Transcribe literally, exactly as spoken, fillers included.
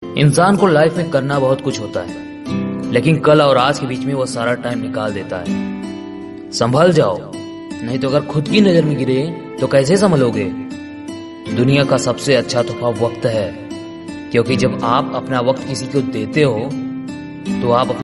इंसान को लाइफ में करना बहुत कुछ होता है, लेकिन कल और आज के बीच में वो सारा टाइम निकाल देता है। संभल जाओ, नहीं तो अगर खुद की नजर में गिरे तो कैसे संभलोगे। दुनिया का सबसे अच्छा तोहफा वक्त है, क्योंकि जब आप अपना वक्त किसी को देते हो तो आप